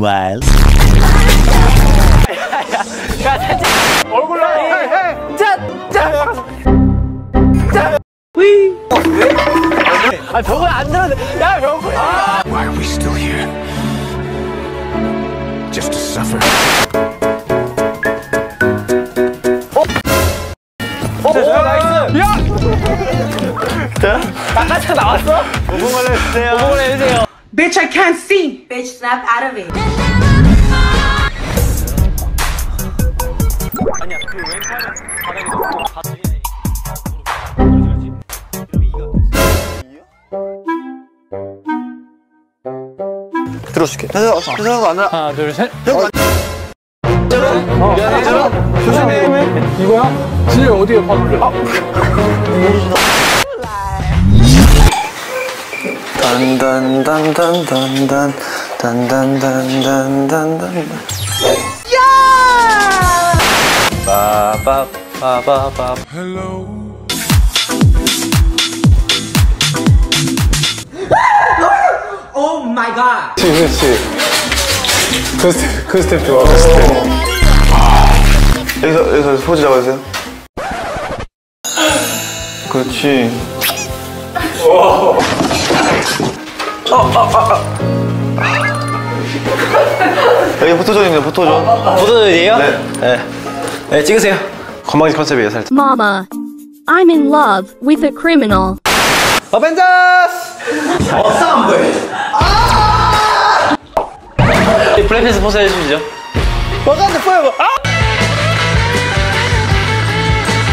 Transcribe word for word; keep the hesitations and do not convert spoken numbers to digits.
Meanwhile. 야, 살짝 얼굴 나. 짠, 짠, 짠. 위. 아, 벽을 안 들었네. 야, 벽을. 아. Why are we still here? Just to suffer. 어, 오, 나이스. 야. 나까지 나왔어? 오봉을 해주세요. 오봉을 해주세요. Bitch, I can't see. Bitch, snap out of it. 아니야, 그 왼팔은 바닥에 놓고 바닥에. 들어줄게. 해서 안 하나, 둘, 셋. 미안해. 조심해. 이거야? 진짜 어디에 파울을? 아. 단단단단단단 단단단단단단. 야! 빠바바바바. Hello. Oh my god. 그렇지. 그 스텝, 그 스텝 좋아. 그 스텝. 여기서 여기서 포즈 잡아주세요. 그렇지. 어, 아, 아, 아. 여기 포토존입니다. 포토존. 포토존이에요? 네. 네. 네, 찍으세요. 건방지 컨셉이에요, 살짝. Mama, I'm in love with a criminal. 어벤져스! 어싸 안 보여. 아! 블랙팬스 포즈 해주시죠. 와간다 포에버. 아!